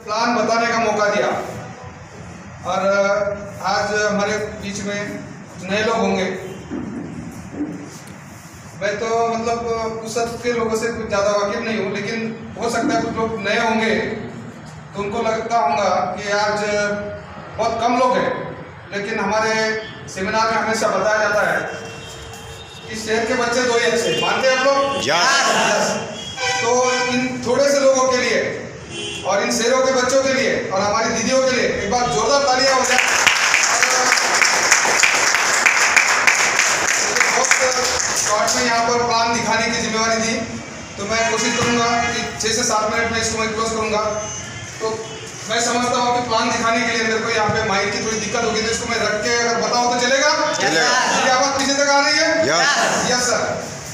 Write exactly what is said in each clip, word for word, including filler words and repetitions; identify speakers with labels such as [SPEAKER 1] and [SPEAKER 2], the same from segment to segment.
[SPEAKER 1] Plan बताने का मौका दिया। और आज हमारे बीच में नए लोग होंगे। मैं तो मतलब उस सब के लोगों से कुछ ज़्यादा वाकिफ नहीं हूँ, लेकिन हो सकता है कुछ लोग नए होंगे तो उनको लगता होगा कि आज बहुत कम लोग हैं, लेकिन हमारे सेमिनार में हमेशा बताया जाता है कि शहर के बच्चे दो ही अच्छे, मानते हैं आप लोग? yes. तो इन थोड़े से लोगों के लिए और इन शहरों के बच्चों के लिए और हमारी दीदियों के लिए एक बार जोरदार तालियां हो जाए। शॉर्ट में यहाँ पर प्लान दिखाने की जिम्मेवारी दी, तो मैं कोशिश करूँगा कि छः से सात मिनट में इसको मैं क्लोज करूँगा। तो मैं समझता हूँ कि प्लान दिखाने के लिए मेरे को यहाँ पे माइक की थोड़ी दिक्कत होगी, तो इसको मैं रख के अगर बताऊँ तो चलेगा? चलेगा। ये आवाज़ पीछे तक आ रही है? Yes yes sir.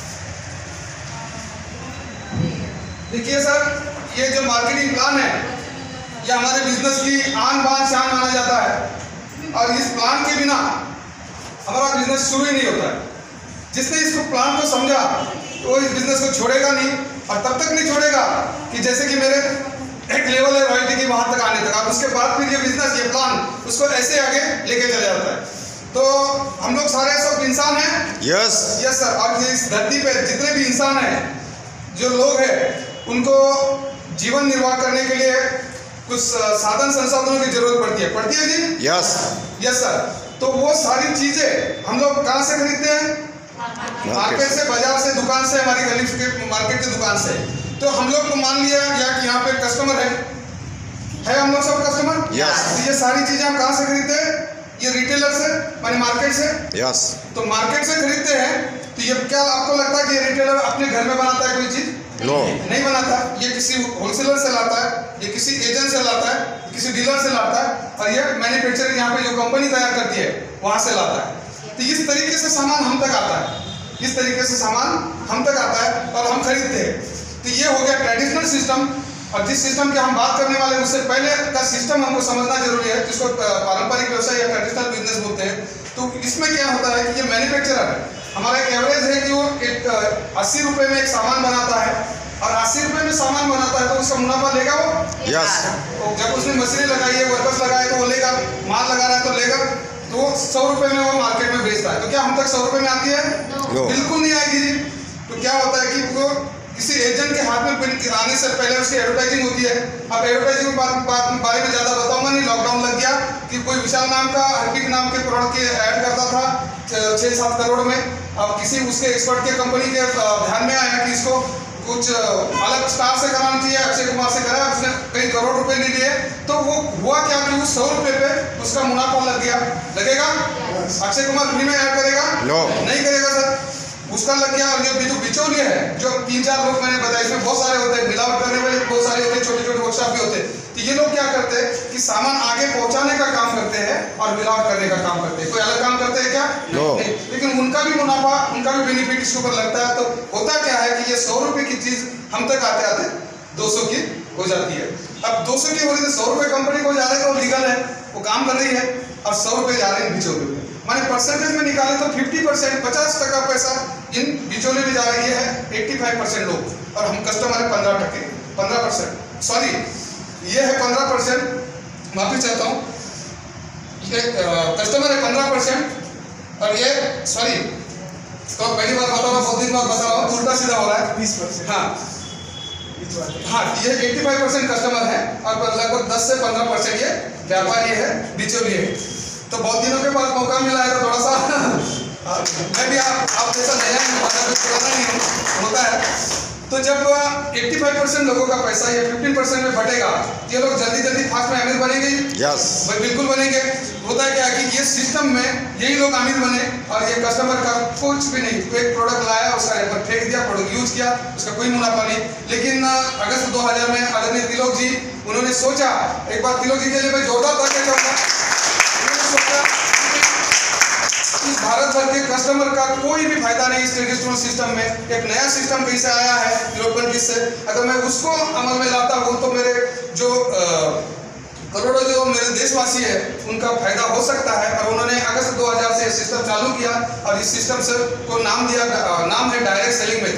[SPEAKER 1] देखिए सर, ये जो मार्केटिंग प्लान है ये हमारे बिजनेस की आन बान शान माना जाता है, और इस प्लान के बिना हमारा बिजनेस शुरू ही नहीं होता है। जिसने इसको प्लान को समझा वो इस बिजनेस को छोड़ेगा नहीं, और तब तक नहीं छोड़ेगा कि जैसे कि मेरे एक लेवल है रॉयल्टी की वहां तक आने तक, और उसके बाद फिर ये बिजनेस ये प्लान उसको ऐसे आगे लेके चले जाता है। तो हम लोग सारे सब इंसान हैं। Yes yes sir. और इस धरती पे जितने भी इंसान हैं, जो लोग हैं, उनको जीवन निर्वाह करने के लिए कुछ साधन संसाधनों की जरूरत पड़ती है पड़ती है जी? Yes yes sir. तो वो सारी चीजें हम लोग कहाँ से खरीदते हैं? मार्केट से, बाजार से, दुकान से, हमारी गली के मार्केट की दुकान से। तो हम लोग को मान लिया या कि यहाँ पे कस्टमर है है हम लोग सब कस्टमर। yes. तो ये सारी चीजें हम कहाँ से खरीदते हैं? ये रिटेलर से, माने मार्केट से। yes. तो मार्केट से खरीदते हैं, तो ये क्या आपको लगता है कि ये रिटेलर अपने घर में बनाता है कोई चीज? no. नहीं बनाता। ये किसी होलसेलर से लाता है, ये किसी एजेंट से लाता है, किसी डीलर से लाता है, और ये मैन्युफैक्चरिंग यहाँ पे जो कंपनी तैयार करती है वहां से लाता है। तो इस तरीके से सामान हम तक आता है, इस तरीके से सामान हम तक आता है और हम खरीदते हैं। तो ये हो गया ट्रेडिशनल सिस्टम। और जिस सिस्टम की हम बात करने वाले हैं उससे पहले का सिस्टम हमको समझना जरूरी है, जिसको पारंपरिक व्यवसाय या ट्रेडिशनल बिजनेस बोलते हैं। तो इसमें क्या होता है कि ये मैन्युफैक्चरर है, हमारा एक एवरेज है कि वो एक अस्सी रुपये में एक सामान बनाता है, और अस्सी रुपये में सामान बनाता है तो उसका मुनाफा लेगा वो? यस। तो जब उसने मशीनें लगाई है, वर्कर्स लगाए तो वो लेगा, माल लगा रहा है तो लेगा। तो वो सौ रुपये में वो मार्केट में बेचता है। तो क्या हम तक सौ रुपये में आती है? no. बिल्कुल नहीं आएगी जी। तो क्या होता है कि वो किसी एजेंट के हाथ में बिल आने से पहले उसकी एडवर्टाइजिंग होती है। अब एडवर्टाइजिंग के बारे में ज़्यादा बताऊंगा नहीं। लॉकडाउन लग गया कि कोई विशाल नाम का, हर्पिक नाम के प्रोडक्ट के ऐड करता था छः सात करोड़ में। अब किसी उसके एक्सपर्ट के कंपनी के ध्यान में आया कि इसको कुछ अलग स्टार से कराना चाहिए, अक्षय कुमार से कराया, उसने कई करोड़ रुपए ले लिए। तो वो हुआ क्या कि उस सौ रुपये पे उसका मुनाफा लग गया। लगेगा? अक्षय कुमार फ्री में ऐड करेगा? no. नहीं करेगा सर, उसका लग गया। और ये जो बिचौलिए है, जो तीन चार लोग मैंने बताया, इसमें बहुत सारे होते हैं, मिलावट करने वाले बहुत सारे होते हैं, छोटे छोटे वर्कशॉप भी होते हैं। तो ये लोग क्या करते हैं कि सामान आगे पहुंचाने का काम करते हैं और मिलावट करने का काम करते हैं। कोई अलग काम करते हैं क्या? no. नहीं। लेकिन उनका भी मुनाफा, उनका भी बेनिफिट इसके ऊपर लगता है। तो होता क्या है कि ये सौ रुपए की चीज हम तक आते आते दो सौ की हो जाती है। अब दो सौ की हो रही है, सौ रुपए कंपनी को जा रहे हैं तो लीगल है, वो काम कर रही है, और सौ रुपए जा रहे हैं बिचौलियों में। माने परसेंटेज में निकाले तो पचास परसेंट पचास टका पैसा इन बिचौलियों में जा रही है, पचासी परसेंट लोग, और हम कस्टमर है पंद्रह टके पंद्रह परसेंट सॉरी ये है पंद्रह परसेंट माफी चाहता हूँ, ये कस्टमर है पंद्रह परसेंट, और ये सॉरी तो पहली बार बता रहा हूँ, बहुत दिन बाद बता रहा हूँ, उल्टा सीधा हो रहा है बीस परसेंट। हाँ हाँ, ये पचासी परसेंट कस्टमर है और लगभग दस से पंद्रह परसेंट ये व्यापारी है, बिचौलिए है। तो बहुत दिनों के बाद मौका मिला है तो थोड़ा सा मैं भी आप आप जैसा नया नहीं होता है। तो जब पचासी परसेंट लोगों का पैसा ये पंद्रह परसेंट में बटेगा, ये लोग जल्दी जल्दी फास्ट में अमीर बनेंगे। यस भाई बिल्कुल बनेंगे। होता है क्या कि ये सिस्टम में यही लोग अमीर बने, और ये कस्टमर का कुछ भी नहीं, तो एक प्रोडक्ट लाया, उसका रेफर फेंक दिया, प्रोडक्ट यूज किया, उसका कोई मुनाफा नहीं। लेकिन अगस्त दो हज़ार में आदरणीय तिलोक जी उन्होंने सोचा, एक बार तिलोक जी के लिए मैं जोरदार तालियां चाहूंगा। भारत भर के कस्टमर का कोई भी फायदा नहीं इस ट्रेडिशनल सिस्टम में। एक नया सिस्टम कहीं से आया है यूरोपियन देश से, अगर मैं उसको अमल में लाता हूँ तो मेरे जो करोड़ों जो मेरे देशवासी है उनका फायदा हो सकता है। और उन्होंने अगस्त दो हज़ार से सिस्टम चालू किया, और इस सिस्टम से को नाम दिया, नाम है डायरेक्ट सेलिंग मेथड।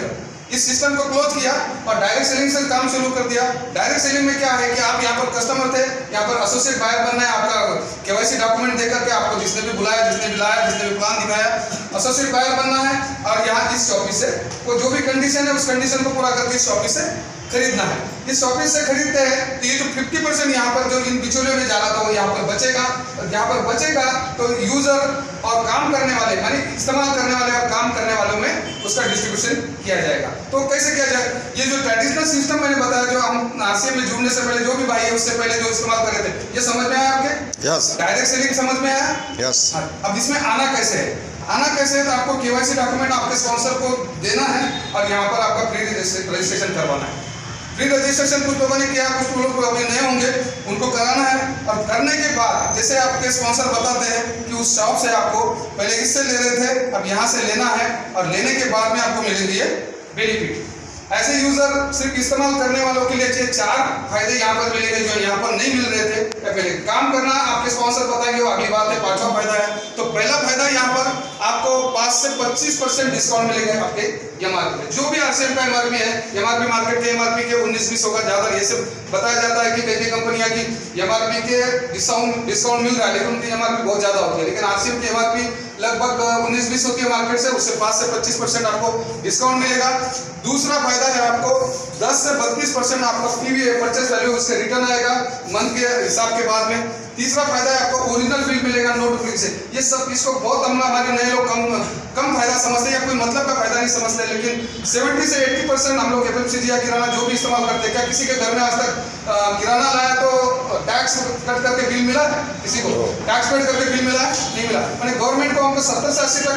[SPEAKER 1] इस सिस्टम को क्लोज किया और डायरेक्ट सेलिंग से काम शुरू कर दिया। डायरेक्ट सेलिंग में क्या है कि आप यहाँ पर कस्टमर थे, यहाँ पर एसोसिएट बायर बनना है, आपका केवाईसी डॉक्यूमेंट देकर के आपको जिसने भी बुलाया, जिसने भी लाया, जिसने भी प्लान दिखाया, एसोसिएट बायर बनना है और यहाँ इस शॉपिस से वो जो भी कंडीशन है उस कंडीशन को पूरा करके इस शॉपिस से खरीदना है। इस शॉपिस से खरीदते हैं तो ये जो फिफ्टी परसेंट यहाँ पर जो इन बिचौलियों में जा रहा था वो यहाँ पर बचेगा, और यहाँ पर बचेगा तो यूजर और काम करने वाले यानी इस्तेमाल करने वाले और काम करने वालों में उसका डिस्ट्रीब्यूशन किया जाएगा। तो कैसे किया जाए? ये जो ट्रेडिशनल सिस्टम मैंने बताया, जो हम आरसीएम में जुड़ने से पहले जो भी भाई है उससे पहले जो इस्तेमाल कर रहे थे, ये समझ में आया आपके?
[SPEAKER 2] यस।
[SPEAKER 1] डायरेक्ट सेलिंग समझ में आया?
[SPEAKER 2] यस।
[SPEAKER 1] अब इसमें आना कैसे है? आना कैसे है तो आपको केवाईसी डॉक्यूमेंट आपके स्पॉन्सर को देना है और यहाँ पर आपका फ्री रजिस्ट्रेशन करवाना है। फ्री रजिस्ट्रेशन कुछ लोगों ने किया, कुछ लोग अभी नए होंगे, उनको कराना है। और करने के बाद जैसे आपके स्पॉन्सर बताते हैं कि उस शॉप से आपको पहले इससे ले रहे थे, अब यहाँ से लेना है और लेने के बाद में आपको मिलेंगे ये बेनिफिट। ऐसे यूजर सिर्फ इस्तेमाल करने वालों के लिए चार फायदे यहाँ पर मिलेंगे जो यहाँ पर नहीं मिल रहे थे। पहले काम करना आपके स्पॉन्सर बताएंगे, वो अगली बात है। पांचवा फायदा है तो पहला फायदा यहाँ पर आपको पाँच से पच्चीस परसेंट डिस्काउंट मिलेगा आपके एमआरपी पे। जो भी आरसीएम का एमआरपी है, एमआरपी मार्केट के एमआरपी के उन्नीस बीस होगा ज्यादा। ये सब बताया जाता है कि कई कई कंपनियां की एमआरपी के डिस्काउंट डिस्काउंट मिल रहा है लेकिन उनकी एमआरपी बहुत ज्यादा होती है। लेकिन आरसीएम की एमआरपी लगभग उन्नीस बीस होती है मार्केट से, उससे पाँच से पच्चीस परसेंट आपको डिस्काउंट मिलेगा। दूसरा फायदा है आपको दस से बत्तीस परसेंट आपका पीवी परचेज वैल्यू उससे रिटर्न आएगा मंथ के हिसाब के बाद में। तीसरा फायदा है आपको ओरिजिनल बिल मिलेगा, नो डुप्लीकेट से। ये सब इसको बहुत हम हमारे नए लोग कम कम फायदा समझते हैं या कोई मतलब का फायदा नहीं समझते, लेकिन सत्तर से अस्सी परसेंट हम लोग एफएमसीजी या किराना जो भी इस्तेमाल करते हैं, क्या किसी के घर में आज तक किराना लाया तो टैक्स कट करके बिल मिला? किसी को टैक्स पेड करके बिल मिला? नहीं मिला। मैंने गवर्नमेंट को हमको सत्तर से अस्सी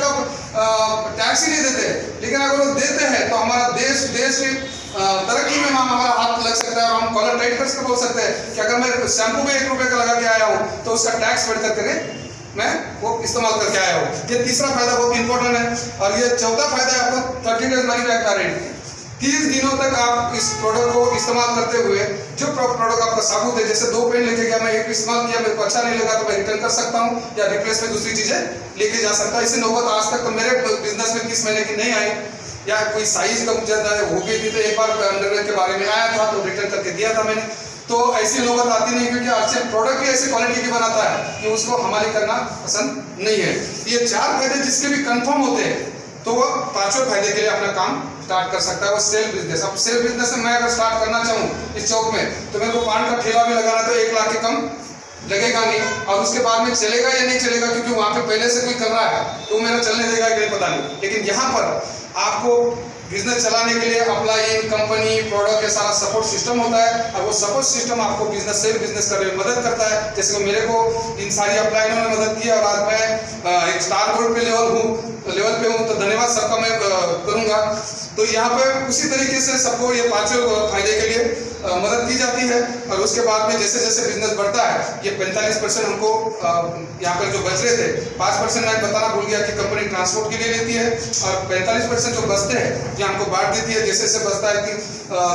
[SPEAKER 1] टका टैक्स ही नहीं देते, लेकिन अगर वो देते हैं तो हमारा देश देश की तरक्की में हमारा हाथ लग सकता है और हम कॉलर टाइट करके बोल सकते हैं कि अगर मैं शैम्पू में एक रुपए का लगा के आया हूँ तो उसका टैक्स पेड करके मैं वो इस्तेमाल करके आया हूँ। ये तीसरा फायदा बहुत इंपॉर्टेंट है। और ये चौथा फायदा है आपको thirty days money back guarantee. तीस दिनों तक आप इस प्रोडक्ट को इस्तेमाल करते हुए जो प्रोडक्ट आपका साबुत है, जैसे दो पेन लेके गया, मैं एक इस्तेमाल किया, मेरे को अच्छा नहीं लगा तो मैं रिटर्न कर सकता हूँ या रिप्लेस में दूसरी चीजें लेके जा सकता हूँ। इसी नौबत आज तक तो मेरे बिजनेस में तीस महीने की नहीं आई, या कोई साइज कम ज्यादा हो गई थी तो एक बार अंडरवेयर के बारे में आया था तो रिटर्न करके दिया था मैंने। तो ऐसी नौबत आती नहीं, क्योंकि आरसीएम प्रोडक्ट भी ऐसी क्वालिटी की बनाता है कि उसको हमारी करना पसंद नहीं है। ये चार फायदे जिसके भी कंफर्म होते हैं तो वो पांचों फायदे के लिए अपना काम स्टार्ट कर सकता है। वो सेल बिजनेस। अब सेल बिजनेस में मैं अगर स्टार्ट करना चाहूँ इस चौक में तो मेरे को पान का ठेला भी लगाना तो एक लाख के कम लगेगा नहीं, और उसके बाद में चलेगा या नहीं चलेगा क्योंकि वहां पे पहले से कोई कर रहा है तो मेरा चलने देगा कि नहीं पता नहीं। लेकिन यहाँ पर आपको बिजनेस चलाने के लिए अपलाइन कंपनी प्रोडक्ट के सारा सपोर्ट सिस्टम होता है और वो सपोर्ट सिस्टम आपको बिजनेस सेल बिजनेस करने में मदद करता है। जैसे कि मेरे को इन सारी अपलाइनों ने मदद की और आज मैं एक स्टार बोर्ड पे लेवल हूँ लेवल पे हूँ तो धन्यवाद सबका मैं करूँगा। तो यहाँ पे उसी तरीके से सबको ये पांचों फायदे के लिए मदद की जाती है। और उसके बाद में जैसे जैसे बिजनेस बढ़ता है ये पैंतालीस परसेंट हमको यहाँ पर जो बच रहे थे, पाँच परसेंट मैं बताना भूल गया कि कंपनी ट्रांसपोर्ट के लिए लेती है और पैंतालीस परसेंट जो बचते हैं ये हमको बांट देती है। जैसे जैसे बचता है कि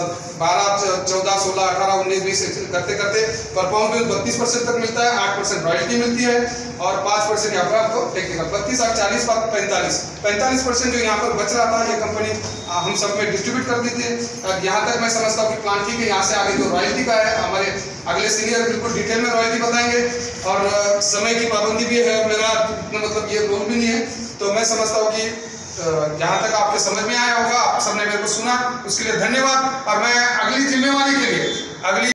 [SPEAKER 1] बारह चौदह सोलह अठारह उन्नीस बीस करते करते परफॉर्म बिल बत्तीस परसेंट तक मिलता है, आठ परसेंट रॉयल्टी मिलती है और पाँच परसेंट यहाँ पर आपको टेक्निकल। बत्तीस और चालीस बात पैंतालीस पैंतालीस परसेंट जो यहाँ पर बच रहा था ये कंपनी हम सब में डिस्ट्रीब्यूट कर देती है। यहाँ तक मैं समझता हूँ कि प्लान ठीक है। यहाँ से आगे जो रॉयल्टी का है हमारे अगले सीनियर बिल्कुल डिटेल में रॉयल्टी बताएंगे और समय की पाबंदी भी है, मेरा मतलब ये रोल भी नहीं है। तो मैं समझता हूँ कि जहाँ तक आपके समझ में आया होगा, आप सबने मेरे को सुना उसके लिए धन्यवाद। और मैं अगली जिम्मेवारी के लिए अगली